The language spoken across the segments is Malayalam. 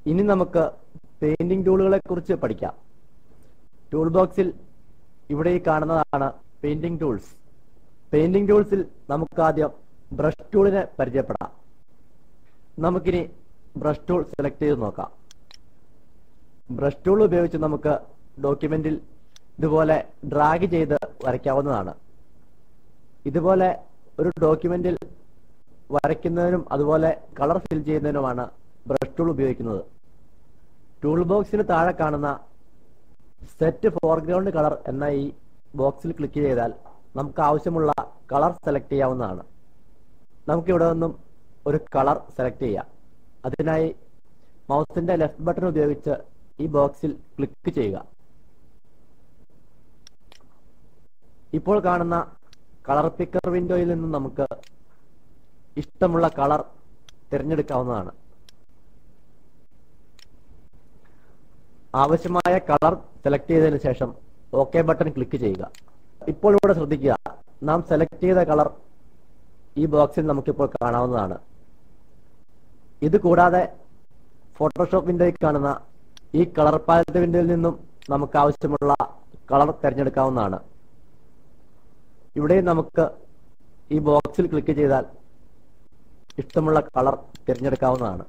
ഇനി നമുക്ക് പെയിന്റിംഗ് ടൂളുകളെ കുറിച്ച് പഠിക്കാം. ടൂൾ ബോക്സിൽ ഇവിടെ ഈ കാണുന്നതാണ് പെയിന്റിംഗ് ടൂൾസ്. പെയിന്റിംഗ് ടൂൾസിൽ നമുക്ക് ആദ്യം ബ്രഷ് ടൂളിനെ പരിചയപ്പെടാം. നമുക്കിനി ബ്രഷ് ടൂൾ സെലക്ട് ചെയ്ത് നോക്കാം. ബ്രഷ് ടൂൾ ഉപയോഗിച്ച് നമുക്ക് ഡോക്യുമെന്റിൽ ഇതുപോലെ ഡ്രാഗ് ചെയ്ത് വരയ്ക്കാവുന്നതാണ്. ഇതുപോലെ ഒരു ഡോക്യുമെന്റിൽ വരയ്ക്കുന്നതിനും അതുപോലെ കളർ ഫിൽ ചെയ്യുന്നതിനുമാണ് ബ്രഷ് ടൂൾ ഉപയോഗിക്കുന്നത്. ടൂൾ ബോക്സിന് താഴെ കാണുന്ന സെറ്റ് ഫോർഗ്രൗണ്ട് കളർ എന്ന ഈ ബോക്സിൽ ക്ലിക്ക് ചെയ്താൽ നമുക്ക് ആവശ്യമുള്ള കളർ സെലക്ട് ചെയ്യാവുന്നതാണ്. നമുക്കിവിടെ നിന്നും ഒരു കളർ സെലക്ട് ചെയ്യാം. അതിനായി മൗസിന്റെ ലെഫ്റ്റ് ബട്ടൺ ഉപയോഗിച്ച് ഈ ബോക്സിൽ ക്ലിക്ക് ചെയ്യുക. ഇപ്പോൾ കാണുന്ന കളർ പിക്കർ വിൻഡോയിൽ നിന്നും നമുക്ക് ഇഷ്ടമുള്ള കളർ തിരഞ്ഞെടുക്കാവുന്നതാണ്. ആവശ്യമായ കളർ സെലക്ട് ചെയ്തതിനു ശേഷം ഓക്കെ ബട്ടൺ ക്ലിക്ക് ചെയ്യുക. ഇപ്പോൾ ഇവിടെ ശ്രദ്ധിക്കുക, നാം സെലക്ട് ചെയ്ത കളർ ഈ ബോക്സിൽ നമുക്കിപ്പോൾ കാണാവുന്നതാണ്. ഇത് കൂടാതെ ഫോട്ടോഷോപ്പ് വിൻഡോയിൽ കാണുന്ന ഈ കളർ പാലറ്റ് വിൻഡോയിൽ നിന്നും നമുക്ക് ആവശ്യമുള്ള കളർ തിരഞ്ഞെടുക്കാവുന്നതാണ്. ഇവിടെ നമുക്ക് ഈ ബോക്സിൽ ക്ലിക്ക് ചെയ്താൽ ഇഷ്ടമുള്ള കളർ തിരഞ്ഞെടുക്കാവുന്നതാണ്.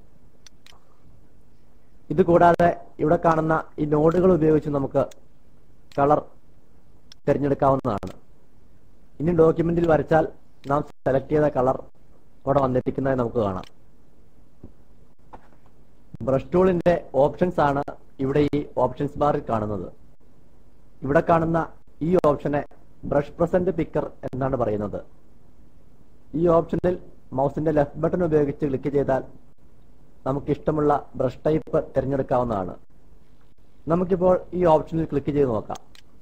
ഇത് കൂടാതെ ഇവിടെ കാണുന്ന ഈ നോഡുകൾ ഉപയോഗിച്ച് നമുക്ക് കളർ തിരഞ്ഞെടുക്കാവുന്നതാണ്. ഇനി ഡോക്യുമെന്റിൽ വരച്ചാൽ നാം സെലക്ട് ചെയ്ത കളർ ഇവിടെ വന്നിരിക്കുന്നതായി നമുക്ക് കാണാം. ബ്രഷ് ടൂളിന്റെ ഓപ്ഷൻസ് ആണ് ഇവിടെ ഈ ഓപ്ഷൻസ് ബാറിൽ കാണുന്നത്. ഇവിടെ കാണുന്ന ഈ ഓപ്ഷനെ ബ്രഷ് പ്രസന്റ് പിക്കർ എന്നാണ് പറയുന്നത്. ഈ ഓപ്ഷനിൽ മൗസിന്റെ ലെഫ്റ്റ് ബട്ടൺ ഉപയോഗിച്ച് ക്ലിക്ക് ചെയ്താൽ നമുക്ക് ഇഷ്ടമുള്ള ബ്രഷ് ടൈപ്പ് തിരഞ്ഞെടുക്കാവുന്നതാണ്. നമുക്കിപ്പോൾ ഈ ഓപ്ഷനിൽ ക്ലിക്ക് ചെയ്ത് നോക്കാം.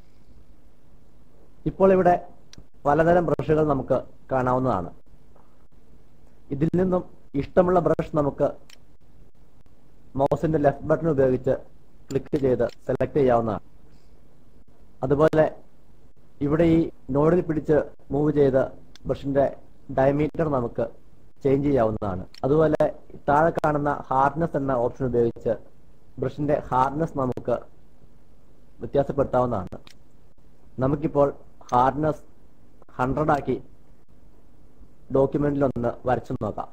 ഇപ്പോൾ ഇവിടെ പലതരം ബ്രഷുകൾ നമുക്ക് കാണാവുന്നതാണ്. ഇതിൽ നിന്നും ഇഷ്ടമുള്ള ബ്രഷ് നമുക്ക് മൗസിന്റെ ലെഫ്റ്റ് ബട്ടൺ ഉപയോഗിച്ച് ക്ലിക്ക് ചെയ്ത് സെലക്ട് ചെയ്യാവുന്നതാണ്. അതുപോലെ ഇവിടെ ഈ നോഡിൽ പിടിച്ച് മൂവ് ചെയ്ത് ബ്രഷിന്റെ ഡയമീറ്റർ നമുക്ക് ചേഞ്ച് ചെയ്യാവുന്നതാണ്. അതുപോലെ താഴെ കാണുന്ന ഹാർഡ്നെസ് എന്ന ഓപ്ഷൻ ഉപയോഗിച്ച് ബ്രഷിന്റെ ഹാർഡ്നെസ് നമുക്ക് വ്യത്യാസപ്പെടുത്താവുന്നതാണ്. നമുക്കിപ്പോൾ ഹാർഡ്നെസ് 100 ആക്കി ഡോക്യുമെന്റിൽ ഒന്ന് വരച്ചു നോക്കാം.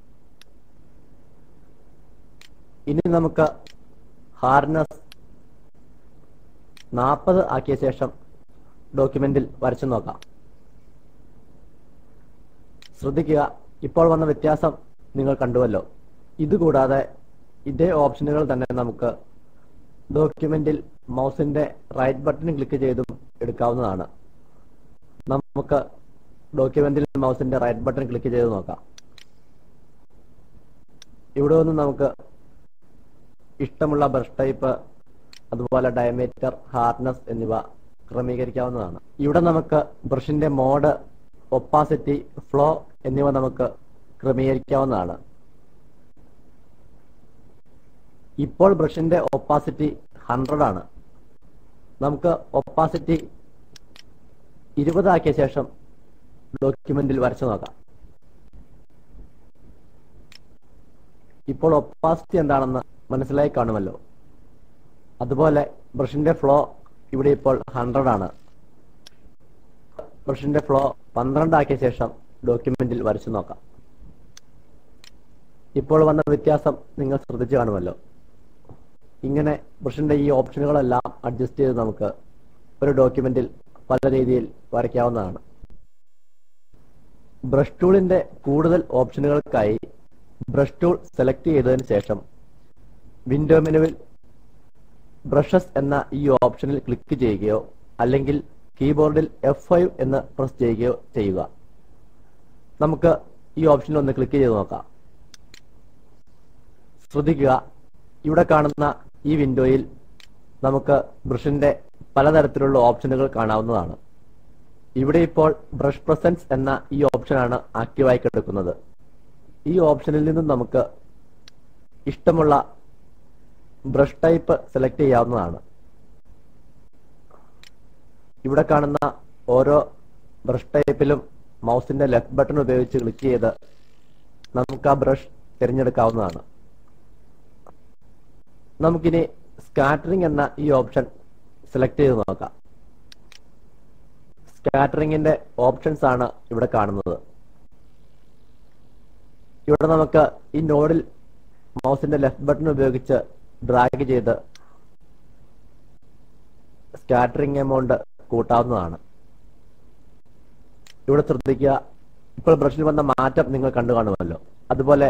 ഇനി നമുക്ക് ഹാർഡ്നെസ് 40 ആക്കിയ ശേഷം ഡോക്യുമെന്റിൽ വരച്ചു നോക്കാം. ശ്രദ്ധിക്കുക, ഇപ്പോൾ വന്ന വ്യത്യാസം നിങ്ങൾ കണ്ടുവല്ലോ. ഇതുകൂടാതെ ഇതേ ഓപ്ഷനുകൾ തന്നെ നമുക്ക് ഡോക്യുമെന്റിൽ മൗസിന്റെ റൈറ്റ് ബട്ടൺ ക്ലിക്ക് ചെയ്തും എടുക്കാവുന്നതാണ്. നമുക്ക് ഡോക്യുമെന്റിൽ മൗസിന്റെ റൈറ്റ് ബട്ടൺ ക്ലിക്ക് ചെയ്ത് നോക്കാം. ഇവിടെ നിന്ന് നമുക്ക് ഇഷ്ടമുള്ള ബ്രഷ് ടൈപ്പ് അതുപോലെ ഡയമീറ്റർ, ഹാർഡ്നെസ് എന്നിവ ക്രമീകരിക്കാവുന്നതാണ്. ഇവിടെ നമുക്ക് ബ്രഷിന്റെ മോഡ്, ഒപ്പാസിറ്റി, ഫ്ലോ എന്നിവ നമുക്ക് ക്രമീകരിക്കാവുന്നതാണ്. ഇപ്പോൾ ബ്രഷിന്റെ ഒപ്പാസിറ്റി 100 ആണ്. നമുക്ക് ഒപ്പാസിറ്റി 20 ആക്കിയ ശേഷം ഡോക്യുമെന്റിൽ വരച്ചു നോക്കാം. ഇപ്പോൾ ഒപ്പാസിറ്റി എന്താണെന്ന് മനസ്സിലായി കാണുമല്ലോ. അതുപോലെ ബ്രഷിന്റെ ഫ്ലോ ഇവിടെ ഇപ്പോൾ 100 ആണ്. ബ്രഷിന്റെ ഫ്ലോ 12 ആക്കിയ ശേഷം ഡോക്യുമെന്റിൽ വരച്ചു നോക്കാം. ഇപ്പോൾ വന്ന വ്യത്യാസം നിങ്ങൾ ശ്രദ്ധിച്ചു കാണുമല്ലോ. ഇങ്ങനെ ബ്രഷിന്റെ ഈ ഓപ്ഷനുകളെല്ലാം അഡ്ജസ്റ്റ് ചെയ്ത് നമുക്ക് ഒരു ഡോക്യുമെന്റിൽ പല രീതിയിൽ വരയ്ക്കാവുന്നതാണ്. ബ്രഷ് ടൂളിന്റെ കൂടുതൽ ഓപ്ഷനുകൾക്കായി ബ്രഷ് ടൂൾ സെലക്ട് ചെയ്തതിനു ശേഷം വിൻഡോ മെനുവിൽ ബ്രഷസ് എന്ന ഈ ഓപ്ഷനിൽ ക്ലിക്ക് ചെയ്യുകയോ അല്ലെങ്കിൽ കീബോർഡിൽ F5 എന്ന് പ്രസ് ചെയ്യുകയോ ചെയ്യുക. നമുക്ക് ഈ ഓപ്ഷനിൽ ഒന്ന് ക്ലിക്ക് ചെയ്ത് നോക്കാം. ശ്രദ്ധിക്കുക, ഇവിടെ കാണുന്ന ഈ വിൻഡോയിൽ നമുക്ക് ബ്രഷിന്റെ പലതരത്തിലുള്ള ഓപ്ഷനുകൾ കാണാവുന്നതാണ്. ഇവിടെ ഇപ്പോൾ ബ്രഷ് പ്രസൻസ് എന്ന ഈ ഓപ്ഷനാണ് ആക്റ്റീവായി കിടക്കുന്നത്. ഈ ഓപ്ഷനിൽ നിന്നും നമുക്ക് ഇഷ്ടമുള്ള ബ്രഷ് ടൈപ്പ് സെലക്ട് ചെയ്യാവുന്നതാണ്. ഇവിടെ കാണുന്ന ഓരോ ബ്രഷ് ടൈപ്പിലും മൗസിന്റെ ലെഫ്റ്റ് ബട്ടൺ ഉപയോഗിച്ച് ക്ലിക്ക് ചെയ്ത് നമുക്ക് ആ ബ്രഷ് തിരഞ്ഞെടുക്കാവുന്നതാണ്. നമുക്കിനി സ്കാറ്ററിംഗ് എന്ന ഈ ഓപ്ഷൻ സെലക്ട് ചെയ്ത് നോക്കാം. സ്കാറ്ററിംഗിന്റെ ഓപ്ഷൻസ് ആണ് ഇവിടെ കാണുന്നത്. ഇവിടെ നമുക്ക് ഈ നോഡിൽ മൗസിന്റെ ലെഫ്റ്റ് ബട്ടൺ ഉപയോഗിച്ച് ഡ്രാഗ് ചെയ്ത് സ്കാറ്ററിംഗ് എമൗണ്ട് കൂട്ടാവുന്നതാണ്. ഇവിടെ ശ്രദ്ധിക്കുക, ഇപ്പോൾ ബ്രഷിൽ വന്ന മാറ്റം നിങ്ങൾ കണ്ടു കാണുമല്ലോ. അതുപോലെ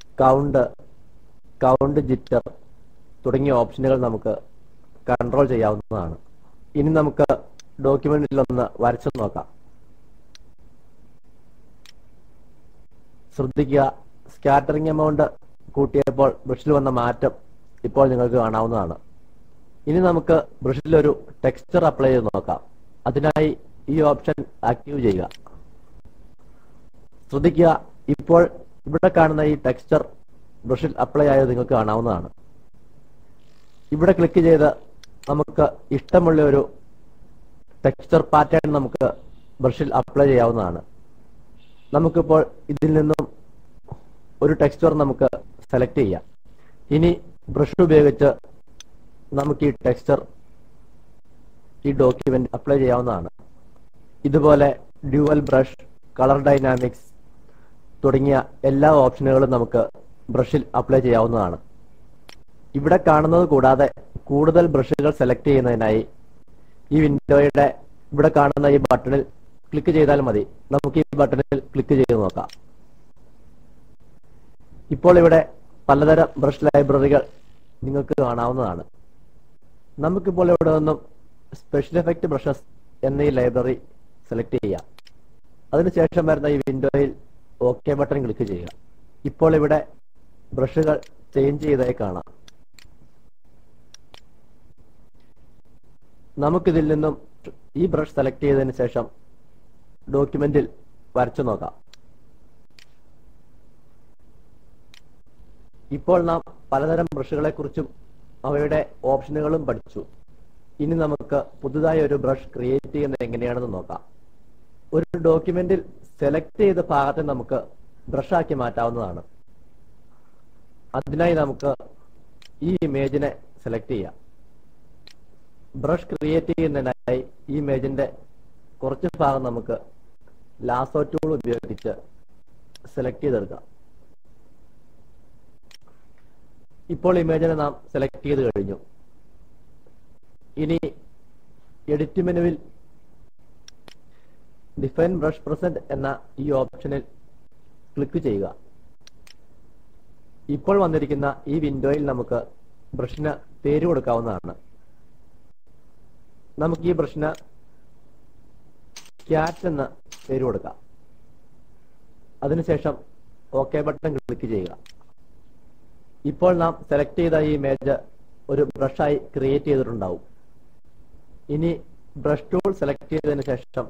കൗണ്ട് ജിറ്റർ തുടങ്ങിയ ഓപ്ഷനുകൾ നമുക്ക് കൺട്രോൾ ചെയ്യാവുന്നതാണ്. ഇനി നമുക്ക് ഡോക്യുമെന്റിലൊന്ന് വരച്ചു നോക്കാം. ശ്രദ്ധിക്കുക, സ്കാറ്ററിംഗ് എമൗണ്ട് കൂട്ടിയപ്പോൾ ബ്രഷിൽ വന്ന മാറ്റം ഇപ്പോൾ നിങ്ങൾക്ക് കാണാവുന്നതാണ്. ഇനി നമുക്ക് ബ്രഷിൽ ഒരു ടെക്സ്ചർ അപ്ലൈ ചെയ്ത് നോക്കാം. അതിനായി ഈ ഓപ്ഷൻ ആക്റ്റീവ് ചെയ്യുക. ശ്രദ്ധിക്കുക, ഇപ്പോൾ ഇവിടെ കാണുന്ന ഈ ടെക്സ്ചർ ബ്രഷിൽ അപ്ലൈ ആയത് നിങ്ങൾക്ക് കാണാവുന്നതാണ്. ഇവിടെ ക്ലിക്ക് ചെയ്ത് നമുക്ക് ഇഷ്ടമുള്ള ഒരു ടെക്സ്ചർ പാറ്റേൺ നമുക്ക് ബ്രഷിൽ അപ്ലൈ ചെയ്യാവുന്നതാണ്. നമുക്കിപ്പോൾ ഇതിൽ നിന്നും ഒരു ടെക്സ്ചർ നമുക്ക് സെലക്ട് ചെയ്യാം. ഇനി ബ്രഷ് ഉപയോഗിച്ച് നമുക്ക് ഈ ടെക്സ്ചർ ഈ ഡോക്യുമെന്റ് അപ്ലൈ ചെയ്യാവുന്നതാണ്. ഇതുപോലെ ഡ്യുവൽ ബ്രഷ്, കളർ ഡൈനാമിക്സ് തുടങ്ങിയ എല്ലാ ഓപ്ഷനുകളും നമുക്ക് ബ്രഷിൽ അപ്ലൈ ചെയ്യാവുന്നതാണ്. ഇവിടെ കാണുന്നത് കൂടാതെ കൂടുതൽ ബ്രഷുകൾ സെലക്ട് ചെയ്യുന്നതിനായി ഈ വിൻഡോയുടെ ഇവിടെ കാണുന്ന ഈ ബട്ടണിൽ ക്ലിക്ക് ചെയ്താൽ മതി. നമുക്ക് ഈ ബട്ടണിൽ ക്ലിക്ക് ചെയ്ത് നോക്കാം. ഇപ്പോൾ ഇവിടെ പലതരം ബ്രഷ് ലൈബ്രറികൾ നിങ്ങൾക്ക് കാണാവുന്നതാണ്. നമുക്കിപ്പോൾ ഇവിടെ നിന്നും സ്പെഷ്യൽ എഫക്റ്റ് ബ്രഷസ് എന്ന ഈ ലൈബ്രറി സെലക്ട് ചെയ്യാം. അതിനുശേഷം വരുന്ന ഈ വിൻഡോയിൽ ഓക്കെ ബട്ടൺ ക്ലിക്ക് ചെയ്യുക. ഇപ്പോൾ ഇവിടെ ബ്രഷുകൾ ചേഞ്ച് ചെയ്തായി കാണാം. നമുക്കിതിൽ നിന്നും ഈ ബ്രഷ് സെലക്ട് ചെയ്തതിന് ശേഷം ഡോക്യുമെന്റിൽ വരച്ചു നോക്കാം. ഇപ്പോൾ നാം പലതരം ബ്രഷുകളെ കുറിച്ചും അവയുടെ ഓപ്ഷനുകളും പഠിച്ചു. ഇനി നമുക്ക് പുതുതായി ഒരു ബ്രഷ് ക്രിയേറ്റ് ചെയ്യുന്നത് എങ്ങനെയാണെന്ന് നോക്കാം. ഒരു ഡോക്യുമെന്റിൽ സെലക്ട് ചെയ്ത ഭാഗത്തെ നമുക്ക് ബ്രഷാക്കി മാറ്റാവുന്നതാണ്. അതിനായി നമുക്ക് ഈ ഇമേജിനെ സെലക്ട് ചെയ്യാം. ബ്രഷ് ക്രിയേറ്റ് ചെയ്യുന്നതിനായി ഈ ഇമേജിന്റെ കുറച്ച് ഭാഗം നമുക്ക് ലാസോ ടൂൾ ഉപയോഗിച്ച് സെലക്ട് ചെയ്തെടുക്കാം. ഇപ്പോൾ ഇമേജിനെ നാം സെലക്ട് ചെയ്ത് കഴിഞ്ഞു. ഇനി എഡിറ്റ് മെനുവിൽ ഡിഫൈൻ ബ്രഷ് പ്രസന്റ് എന്ന ഈ ഓപ്ഷനിൽ ക്ലിക്ക് ചെയ്യുക. ഇപ്പോൾ വന്നിരിക്കുന്ന ഈ വിൻഡോയിൽ നമുക്ക് ബ്രഷിന് പേര് കൊടുക്കാവുന്നതാണ്. നമുക്ക് ഈ ബ്രഷിന് ക്യാറ്റ് എന്ന പേര് കൊടുക്കാം. അതിനുശേഷം ഓക്കെ ബട്ടൺ ക്ലിക്ക് ചെയ്യുക. ഇപ്പോൾ നാം സെലക്ട് ചെയ്ത ഈ ഇമേജ് ഒരു ബ്രഷായി ക്രിയേറ്റ് ചെയ്തിട്ടുണ്ടാവും. ഇനി ബ്രഷ് ടൂൾ സെലക്ട് ചെയ്തതിനു ശേഷം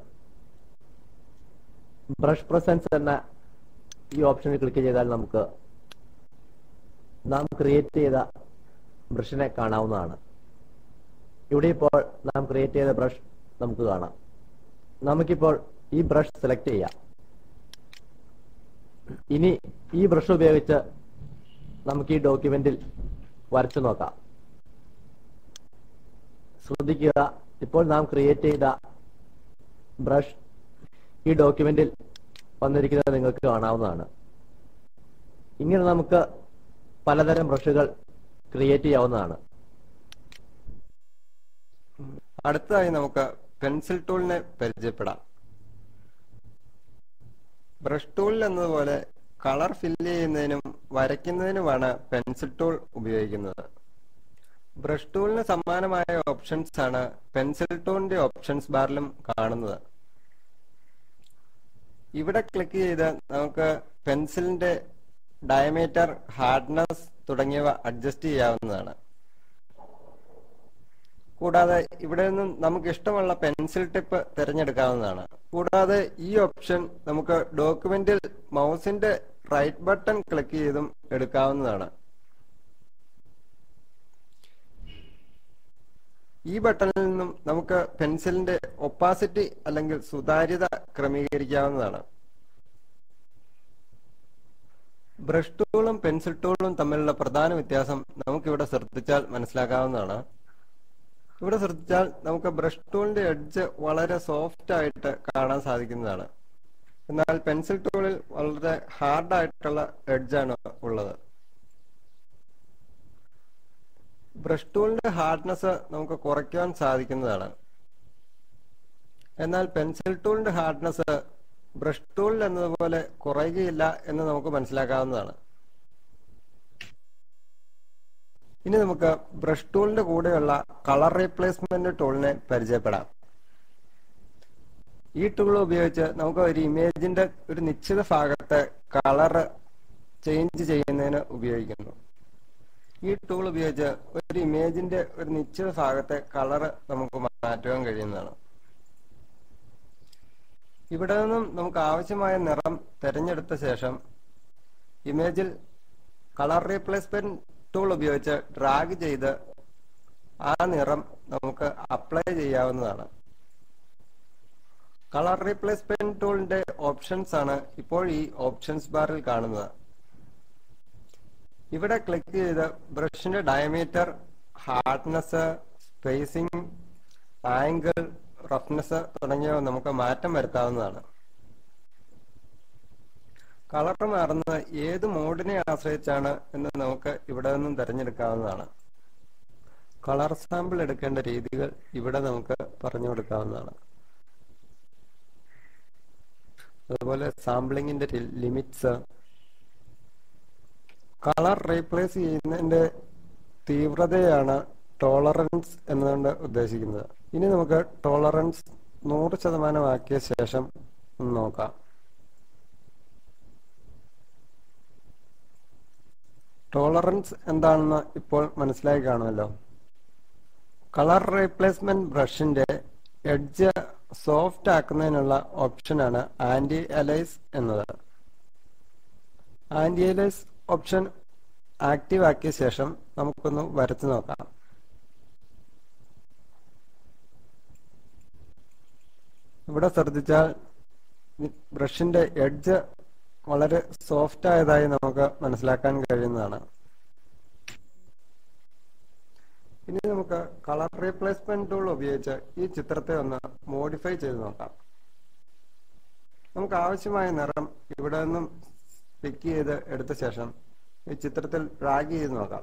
ബ്രഷ് പ്രസൻസ് എന്ന ഈ ഓപ്ഷനിൽ ക്ലിക്ക് ചെയ്താൽ നമുക്ക് നാം ക്രിയേറ്റ് ചെയ്ത ബ്രഷിനെ കാണാവുന്നതാണ്. ഇവിടെ ഇപ്പോൾ നാം ക്രിയേറ്റ് ചെയ്ത ബ്രഷ് നമുക്ക് കാണാം. നമുക്കിപ്പോൾ ഈ ബ്രഷ് സെലക്ട് ചെയ്യാം. ഇനി ഈ ബ്രഷ് ഉപയോഗിച്ച് നമുക്ക് ഈ ഡോക്യുമെന്റിൽ വരച്ചു നോക്കാം. ശ്രദ്ധിക്കുക, ഇപ്പോൾ നാം ക്രിയേറ്റ് ചെയ്ത ബ്രഷ് ഈ ഡോക്യുമെന്റിൽ വന്നിരിക്കുന്നത് നിങ്ങൾക്ക് കാണാവുന്നതാണ്. ഇങ്ങനെ നമുക്ക് പലതരം ബ്രഷുകൾ ക്രിയേറ്റ് ചെയ്യാവുന്നതാണ്. അടുത്തതായി നമുക്ക് പെൻസിൽ ടൂളിനെ പരിചയപ്പെടാം. ബ്രഷ് ടൂളിൽ എന്നതുപോലെ കളർ ഫില്ല് ചെയ്യുന്നതിനും വരയ്ക്കുന്നതിനുമാണ് പെൻസിൽ ടൂൾ ഉപയോഗിക്കുന്നത്. ബ്രഷ് ടൂളിന് സമാനമായ ഓപ്ഷൻസ് ആണ് പെൻസിൽ ടൂളിന്റെ ഓപ്ഷൻസ് ബാറിലും കാണുന്നത്. ഇവിടെ ക്ലിക്ക് ചെയ്ത് നമുക്ക് പെൻസിലിന്റെ ഡയമീറ്റർ, ഹാർഡ്നെസ് തുടങ്ങിയവ അഡ്ജസ്റ്റ് ചെയ്യാവുന്നതാണ്. കൂടാതെ ഇവിടെ നിന്നും നമുക്ക് ഇഷ്ടമുള്ള പെൻസിൽ ടിപ്പ് തിരഞ്ഞെടുക്കാവുന്നതാണ്. കൂടാതെ ഈ ഓപ്ഷൻ നമുക്ക് ഡോക്യുമെന്റിൽ മൗസിന്റെ റൈറ്റ് ബട്ടൺ ക്ലിക്ക് ചെയ്തും എടുക്കാവുന്നതാണ്. ഈ ബട്ടണിൽ നിന്നും നമുക്ക് പെൻസിലിന്റെ ഒപ്പാസിറ്റി അല്ലെങ്കിൽ സുതാര്യത ക്രമീകരിക്കാവുന്നതാണ്. ബ്രഷ് ടൂളും പെൻസിൽ ടൂളും തമ്മിലുള്ള പ്രധാന വ്യത്യാസം നമുക്കിവിടെ ശ്രദ്ധിച്ചാൽ മനസ്സിലാക്കാവുന്നതാണ്. ഇവിടെ ശ്രദ്ധിച്ചാൽ നമുക്ക് ബ്രഷ് ടൂളിന്റെ എഡ്ജ് വളരെ സോഫ്റ്റ് ആയിട്ട് കാണാൻ സാധിക്കുന്നതാണ്. എന്നാൽ പെൻസിൽ ടൂളിൽ വളരെ ഹാർഡ് ആയിട്ടുള്ള എഡ്ജാണ് ഉള്ളത്. ബ്രഷ് ടൂളിന്റെ ഹാർഡ്നെസ് നമുക്ക് കുറയ്ക്കുവാൻ സാധിക്കുന്നതാണ്. എന്നാൽ പെൻസിൽ ടൂളിന്റെ ഹാർഡ്നെസ് ബ്രഷ് ടൂളിൽ എന്നതുപോലെ കുറയുകയില്ല എന്ന് നമുക്ക് മനസ്സിലാക്കാവുന്നതാണ്. ഇനി നമുക്ക് ബ്രഷ് ടൂളിന്റെ കൂടെയുള്ള കളർ റീപ്ലേസ്മെന്റ് ടൂളിനെ പരിചയപ്പെടാം. ഈ ടൂൾ ഉപയോഗിച്ച് നമുക്ക് ഒരു ഇമേജിന്റെ ഒരു നിശ്ചിത ഭാഗത്തെ കളർ ചേഞ്ച് ചെയ്യുന്നതിന് ഉപയോഗിക്കുന്നു. ഈ ടൂൾ ഉപയോഗിച്ച് ഒരു ഇമേജിന്റെ ഒരു നിശ്ചിത ഭാഗത്തെ കളർ നമുക്ക് മാറ്റുവാൻ കഴിയുന്നതാണ്. ഇവിടെ നിന്നും നമുക്ക് ആവശ്യമായ നിറം തിരഞ്ഞെടുത്ത ശേഷം ഇമേജിൽ കളർ റീപ്ലേസ്മെന്റ് ടൂൾ ഉപയോഗിച്ച് ഡ്രാഗ് ചെയ്ത് ആ നിറം നമുക്ക് അപ്ലൈ ചെയ്യാവുന്നതാണ്. കളർ റീപ്ലേസ്മെന്റ് ടൂളിന്റെ ഓപ്ഷൻസ് ആണ് ഇപ്പോൾ ഈ ഓപ്ഷൻസ് ബാറിൽ കാണുന്നത്. ഇവിടെ ക്ലിക്ക് ചെയ്ത് ബ്രഷിന്റെ diameter, hardness, spacing, angle, roughness തുടങ്ങിയവ നമുക്ക് മാറ്റം വരുത്താവുന്നതാണ്. കളർ മാറുന്നത് ഏത് മോഡിനെ ആശ്രയിച്ചാണ് എന്ന് നമുക്ക് ഇവിടെ നിന്നും തിരഞ്ഞെടുക്കാവുന്നതാണ്. കളർ സാമ്പിൾ എടുക്കേണ്ട രീതികൾ ഇവിടെ നമുക്ക് പറഞ്ഞു കൊടുക്കാവുന്നതാണ്. അതുപോലെ സാമ്പിളിങ്ങിന്റെ ലിമിറ്റ്സ്, കളർ റീപ്ലേസ് ചെയ്യുന്നതിന്റെ തീവ്രതയാണ് ടോളറൻസ് എന്നതുകൊണ്ട് ഉദ്ദേശിക്കുന്നത്. ഇനി നമുക്ക് ടോളറൻസ് 100% ആക്കിയ ശേഷം നോക്കാം. ടോളറൻസ് എന്താണെന്ന് ഇപ്പോൾ മനസ്സിലായി കാണുമല്ലോ. കളർ റീപ്ലേസ്മെന്റ് ബ്രഷിന്റെ എഡ്ജ് സോഫ്റ്റ് ആക്കുന്നതിനുള്ള ഓപ്ഷനാണ് ആന്റി അലൈസ് എന്നത്. ആന്റി അലൈസ് ഓപ്ഷൻ ആക്റ്റീവ് ആക്കിയ ശേഷം നമുക്കൊന്ന് വരച്ചു നോക്കാം. ഇവിടെ ശ്രദ്ധിച്ചാൽ ബ്രഷിന്റെ എഡ്ജ് വളരെ സോഫ്റ്റ് ആയതായി നമുക്ക് മനസ്സിലാക്കാൻ കഴിയുന്നതാണ്. ഇനി നമുക്ക് കളർ റീപ്ലേസ്മെന്റ് ടൂൾ ഉപയോഗിച്ച് ഈ ചിത്രത്തെ ഒന്ന് മോഡിഫൈ ചെയ്ത് നോക്കാം. നമുക്ക് ആവശ്യമായ നിറം ഇവിടെ നിന്നും പിക്ക് ചെയ്ത് എടുത്ത ശേഷം ഈ ചിത്രത്തിൽ ഡ്രാഗ് ചെയ്ത് നോക്കാം.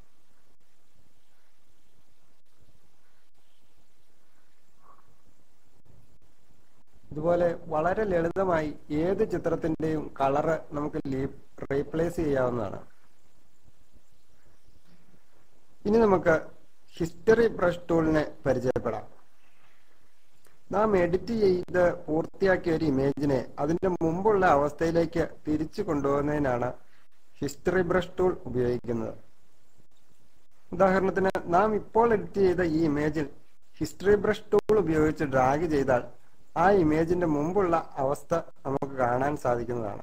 ഇതുപോലെ വളരെ ലളിതമായി ഏത് ചിത്രത്തിന്റെയും കളറ് നമുക്ക് റീപ്ലേസ് ചെയ്യാവുന്നതാണ്. ഇനി നമുക്ക് ഹിസ്റ്ററി ബ്രഷ് ടൂളിനെ പരിചയപ്പെടാം. നാം എഡിറ്റ് ചെയ്ത് പൂർത്തിയാക്കിയ ഒരു ഇമേജിനെ അതിന്റെ മുമ്പുള്ള അവസ്ഥയിലേക്ക് തിരിച്ചു കൊണ്ടുപോകുന്നതിനാണ് ഹിസ്റ്ററി ബ്രഷ് ടൂൾ ഉപയോഗിക്കുന്നത്. ഉദാഹരണത്തിന് നാം ഇപ്പോൾ എഡിറ്റ് ചെയ്ത ഈ ഇമേജിൽ ഹിസ്റ്ററി ബ്രഷ് ടൂൾ ഉപയോഗിച്ച് ഡ്രാഗ് ചെയ്താൽ ആ ഇമേജിന്റെ മുമ്പുള്ള അവസ്ഥ നമുക്ക് കാണാൻ സാധിക്കുന്നതാണ്.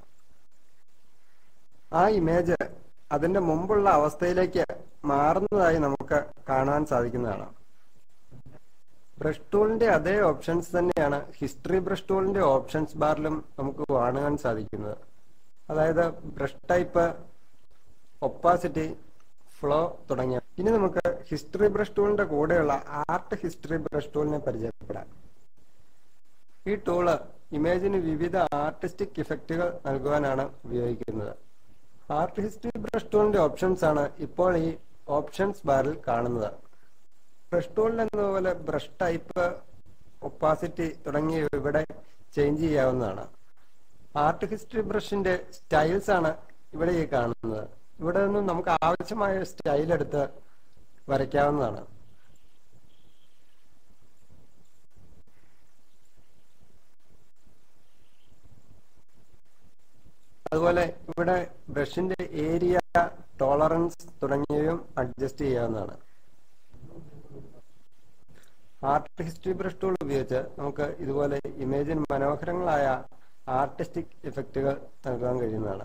ആ ഇമേജ് അതിന്റെ മുമ്പുള്ള അവസ്ഥയിലേക്ക് മാറുന്നതായി നമുക്ക് കാണാൻ സാധിക്കുന്നതാണ്. ബ്രഷ് ടൂളിന്റെ അതേ ഓപ്ഷൻസ് തന്നെയാണ് ഹിസ്റ്ററി ബ്രഷ് ടൂളിന്റെ ഓപ്ഷൻസ് ബാറിലും നമുക്ക് കാണാൻ സാധിക്കുന്നത്. അതായത് ബ്രഷ് ടൈപ്പ്, ഒപ്പാസിറ്റി, ഫ്ലോ തുടങ്ങിയ. ഇനി നമുക്ക് ഹിസ്റ്ററി ബ്രഷ് ടൂളിന്റെ കൂടെയുള്ള ആർട്ട് ഹിസ്റ്ററി ബ്രഷ് ടൂളിനെ പരിചയപ്പെടാം. ഈ ടൂള് ഇമേജിന് വിവിധ ആർട്ടിസ്റ്റിക് ഇഫക്റ്റുകൾ നൽകുവാനാണ് ഉപയോഗിക്കുന്നത്. ആർട്ട് ഹിസ്റ്ററി ബ്രഷ് ടൂളിന്റെ ഓപ്ഷൻസ് ആണ് ഇപ്പോൾ ഈ ഓപ്ഷൻസ് ബാറിൽ കാണുന്നത്. ബ്രഷ് ടൂളിൽ എന്നതുപോലെ ബ്രഷ് ടൈപ്പ്, ഒപ്പാസിറ്റി തുടങ്ങിയവ ഇവിടെ ചേഞ്ച് ചെയ്യാവുന്നതാണ്. ആർട്ട് ഹിസ്റ്ററി ബ്രഷിന്റെ സ്റ്റൈൽസ് ആണ് ഇവിടെ ഈ കാണുന്നത്. ഇവിടെ നിന്നും നമുക്ക് ആവശ്യമായ സ്റ്റൈൽ എടുത്ത് വരയ്ക്കാവുന്നതാണ്. അതുപോലെ ഇവിടെ ബ്രഷിന്റെ ഏരിയ, ടോളറൻസ് തുടങ്ങിയവയും അഡ്ജസ്റ്റ് ചെയ്യാവുന്നതാണ്. ആർട്ട് ഹിസ്റ്ററി ബ്രഷ് ടൂൾ ഉപയോഗിച്ച് നമുക്ക് ഇതുപോലെ ഇമേജിന് മനോഹരങ്ങളായ ആർട്ടിസ്റ്റിക് ഇഫക്റ്റുകൾ നൽകാൻ കഴിയുന്നതാണ്.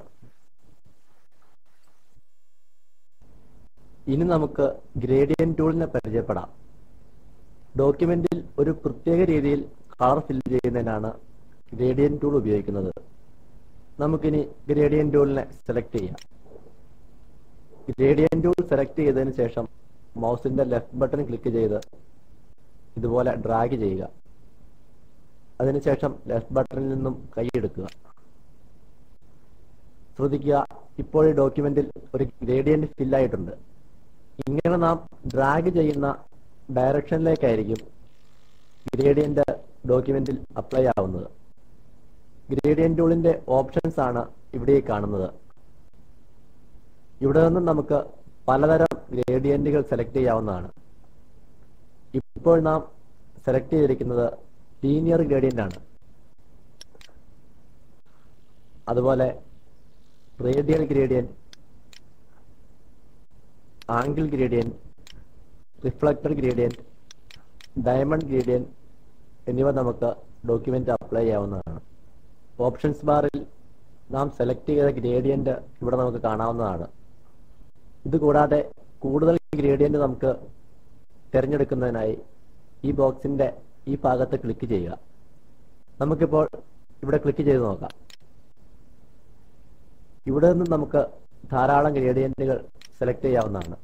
ഇനി നമുക്ക് ഗ്രേഡിയന്റ് ടൂളിനെ പരിചയപ്പെടാം. ഡോക്യുമെന്റിൽ ഒരു പ്രത്യേക രീതിയിൽ കളർ ഫിൽ ചെയ്യുന്നതിനാണ് ഗ്രേഡിയന്റ് ടൂൾ ഉപയോഗിക്കുന്നത്. നമുക്കിനി ഗ്രേഡിയന്റ് ടൂളിനെ സെലക്ട് ചെയ്യാം. ഗ്രേഡിയന്റ് ടൂൾ സെലക്ട് ചെയ്തതിന് ശേഷം മൗസിന്റെ ലെഫ്റ്റ് ബട്ടൺ ക്ലിക്ക് ചെയ്ത് ഇതുപോലെ ഡ്രാഗ് ചെയ്യുക. അതിനുശേഷം ലെഫ്റ്റ് ബട്ടണിൽ നിന്നും കൈയെടുക്കുക. ശ്രദ്ധിക്കുക, ഇപ്പോൾ ഈ ഡോക്യുമെന്റിൽ ഒരു ഗ്രേഡിയന്റ് ഫില്ലായിട്ടുണ്ട്. ഇങ്ങനെ നാം ഡ്രാഗ് ചെയ്യുന്ന ഡയറക്ഷനിലേക്കായിരിക്കും ഗ്രേഡിയന്റ് ഡോക്യുമെന്റിൽ അപ്ലൈ ആവുന്നത്. ഗ്രേഡിയന്റ് ടൂളിന്റെ ഓപ്ഷൻസ് ആണ് ഇവിടെ കാണുന്നത്. ഇവിടെ നിന്നും നമുക്ക് പലതരം ഗ്രേഡിയന്റുകൾ സെലക്ട് ചെയ്യാവുന്നതാണ്. ഇപ്പോൾ നാം സെലക്ട് ചെയ്തിരിക്കുന്നത് ലീനിയർ ഗ്രേഡിയന്റ് ആണ്. അതുപോലെ radial gradient, angle gradient, reflector gradient, diamond gradient എന്നിവ നമുക്ക് ഡോക്യുമെന്റ് അപ്ലൈ ചെയ്യാവുന്നതാണ്. ഓപ്ഷൻസ് ബാറിൽ നാം സെലക്ട് ചെയ്ത ഗ്രേഡിയന്റ് ഇവിടെ നമുക്ക് കാണാവുന്നതാണ്. ഇതുകൂടാതെ കൂടുതൽ ഗ്രേഡിയന്റ് നമുക്ക് തിരഞ്ഞെടുക്കുന്നതിനായി ഈ ബോക്സിന്റെ ഈ ഭാഗത്ത് ക്ലിക്ക് ചെയ്യുക. നമുക്കിപ്പോൾ ഇവിടെ ക്ലിക്ക് ചെയ്ത് നോക്കാം. ഇവിടെ നിന്നും നമുക്ക് ധാരാളം ഗ്രേഡിയന്റുകൾ സെലക്ട് ചെയ്യാവുന്നതാണ്.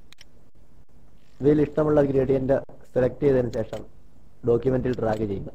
ഇതിൽ ഇഷ്ടമുള്ള ഗ്രേഡിയന്റ് സെലക്ട് ചെയ്തതിനു ശേഷം ഡോക്യുമെന്റിൽ ഡ്രാഗ് ചെയ്യുക.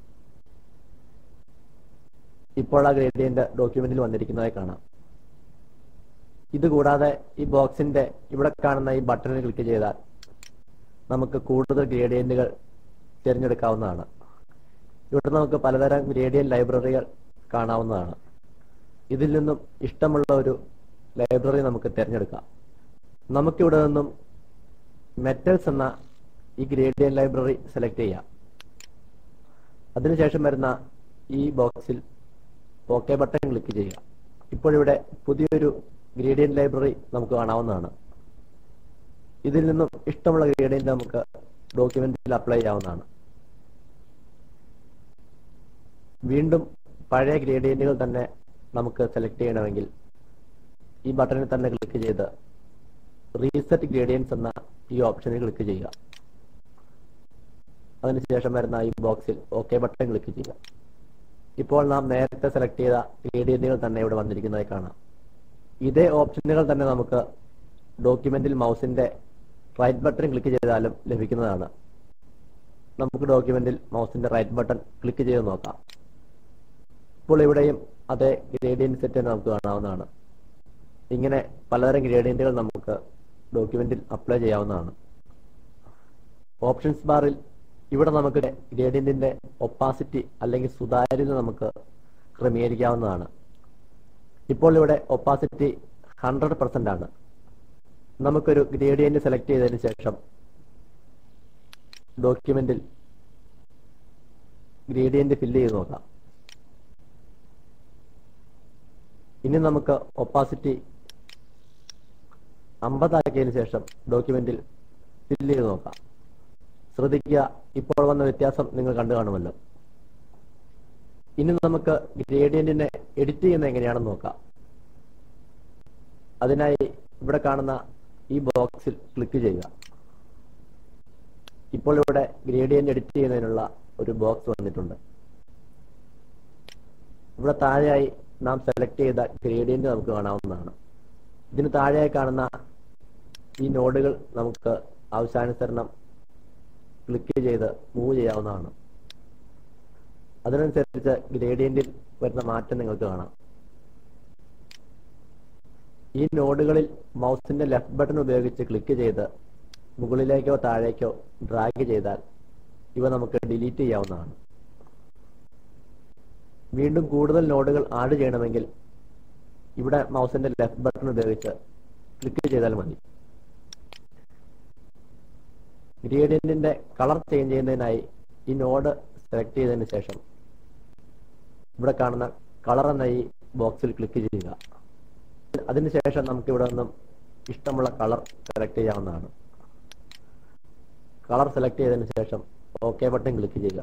ഇപ്പോൾ ആ ഗ്രേഡിയന്റ് ഡോക്യുമെന്റിൽ വന്നിരിക്കുന്നതായി കാണാം. ഇതുകൂടാതെ ഈ ബോക്സിന്റെ ഇവിടെ കാണുന്ന ഈ ബട്ടണിൽ ക്ലിക്ക് ചെയ്താൽ നമുക്ക് കൂടുതൽ ഗ്രേഡിയന്റുകൾ തിരഞ്ഞെടുക്കാവുന്നതാണ്. ഇവിടെ നമുക്ക് പലതരം ഗ്രേഡിയന്റ് ലൈബ്രറികൾ കാണാവുന്നതാണ്. ഇതിൽ നിന്നും ഇഷ്ടമുള്ള ഒരു ലൈബ്രറി നമുക്ക് തിരഞ്ഞെടുക്കാം. നമുക്കിവിടെ നിന്നും മെറ്റൽസ് എന്ന ഈ ഗ്രേഡിയന്റ് ലൈബ്രറി സെലക്ട് ചെയ്യാം. അതിനുശേഷം വരുന്ന ഈ ബോക്സിൽ ഓക്കെ ബട്ടൺ ക്ലിക്ക് ചെയ്യുക. ഇപ്പോഴിവിടെ പുതിയൊരു ഗ്രേഡിയന്റ് ലൈബ്രറി നമുക്ക് കാണാവുന്നതാണ്. ഇതിൽ നിന്നും ഇഷ്ടമുള്ള ഗ്രേഡിയന്റ് നമുക്ക് ഡോക്യുമെന്റിൽ അപ്ലൈ ചെയ്യാവുന്നതാണ്. വീണ്ടും പഴയ ഗ്രേഡിയന്റുകൾ തന്നെ നമുക്ക് സെലക്ട് ചെയ്യണമെങ്കിൽ ഈ ബട്ടണിൽ തന്നെ ക്ലിക്ക് ചെയ്ത് റീസെറ്റ് ഗ്രേഡിയൻസ് എന്ന ഈ ഓപ്ഷനിൽ ക്ലിക്ക് ചെയ്യുക. അതിനുശേഷം വരുന്ന ഈ ബോക്സിൽ ഓക്കെ ബട്ടൺ ക്ലിക്ക് ചെയ്യുക. ഇപ്പോൾ നാം നേരത്തെ സെലക്ട് ചെയ്ത ഗ്രേഡിയന്റുകൾ തന്നെ ഇവിടെ വന്നിരിക്കുന്നതായി കാണാം. ഇതേ ഓപ്ഷനുകൾ തന്നെ നമുക്ക് ഡോക്യുമെന്റിൽ മൗസിന്റെ റൈറ്റ് ബട്ടൺ ക്ലിക്ക് ചെയ്താലും ലഭിക്കുന്നതാണ്. നമുക്ക് ഡോക്യുമെന്റിൽ മൗസിന്റെ റൈറ്റ് ബട്ടൺ ക്ലിക്ക് ചെയ്ത് നോക്കാം. ഇപ്പോൾ ഇവിടെയും അതേ ഗ്രേഡിയന്റ് സെറ്റ് നമുക്ക് കാണാവുന്നതാണ്. ഇങ്ങനെ പലതരം ഗ്രേഡിയന്റുകൾ നമുക്ക് ഡോക്യുമെന്റിൽ അപ്ലൈ ചെയ്യാവുന്നതാണ്. ഓപ്ഷൻസ് ബാറിൽ ഇവിടെ നമുക്ക് ഗ്രേഡിയന്റിന്റെ ഒപ്പാസിറ്റി അല്ലെങ്കിൽ സുതാര്യത നമുക്ക് ക്രമീകരിക്കാവുന്നതാണ്. ഇപ്പോൾ ഇവിടെ ഒപ്പാസിറ്റി 100% ആണ്. നമുക്കൊരു ഗ്രേഡിയന്റ് സെലക്ട് ചെയ്തതിന് ശേഷം ഡോക്യുമെന്റിൽ ഗ്രേഡിയന്റ് ഫില്ല് ചെയ്ത് നോക്കാം. ഇനി നമുക്ക് ഒപ്പാസിറ്റി 50 ആക്കിയതിനു ശേഷം ഡോക്യുമെന്റിൽ ഫില്ല് ചെയ്ത് നോക്കാം. ശ്രദ്ധിക്കുക, ഇപ്പോൾ വന്ന വ്യത്യാസം നിങ്ങൾ കണ്ടു കാണുമല്ലോ. ഇനി നമുക്ക് ഗ്രേഡിയന്റിനെ എഡിറ്റ് ചെയ്യുന്നത് എങ്ങനെയാണെന്ന് നോക്കാം. അതിനായി ഇവിടെ കാണുന്ന ഈ ബോക്സിൽ ക്ലിക്ക് ചെയ്യുക. ഇപ്പോൾ ഇവിടെ ഗ്രേഡിയന്റ് എഡിറ്റ് ചെയ്യുന്നതിനുള്ള ഒരു ബോക്സ് വന്നിട്ടുണ്ട്. ഇവിടെ താഴെയായി നാം സെലക്ട് ചെയ്ത ഗ്രേഡിയന്റ് നമുക്ക് കാണാവുന്നതാണ്. ഇതിന് താഴെയായി കാണുന്ന ഈ നോഡുകൾ നമുക്ക് ആവശ്യാനുസരണം ക്ലിക്ക് ചെയ്ത് മൂവ് ചെയ്യാവുന്നതാണ്. അതിനനുസരിച്ച് ഗ്രേഡിയന്റിൽ വരുന്ന മാറ്റം നിങ്ങൾക്ക് കാണാം. ഈ നോഡുകളിൽ മൗസിന്റെ ലെഫ്റ്റ് ബട്ടൺ ഉപയോഗിച്ച് ക്ലിക്ക് ചെയ്ത് മുകളിലേക്കോ താഴേക്കോ ഡ്രാഗ് ചെയ്താൽ ഇവ നമുക്ക് ഡിലീറ്റ് ചെയ്യാവുന്നതാണ്. വീണ്ടും കൂടുതൽ നോഡുകൾ ആഡ് ചെയ്യണമെങ്കിൽ ഇവിടെ മൗസിന്റെ ലെഫ്റ്റ് ബട്ടൺ ഉപയോഗിച്ച് ക്ലിക്ക് ചെയ്താൽ മതി. ഗ്രേഡിയന്റിന്റെ കളർ ചേഞ്ച് ചെയ്യുന്നതിനായി ഈ നോഡ് സെലക്ട് ചെയ്തതിനു ശേഷം ഇവിടെ കാണുന്ന കളർ എന്ന ഈ ബോക്സിൽ ക്ലിക്ക് ചെയ്യുക. അതിനുശേഷം നമുക്ക് ഇവിടെ നിന്നും ഇഷ്ടമുള്ള കളർ സെലക്ട് ചെയ്യാവുന്നതാണ്. കളർ സെലക്ട് ചെയ്തതിനു ശേഷം ഓക്കെ ബട്ടൺ ക്ലിക്ക് ചെയ്യുക.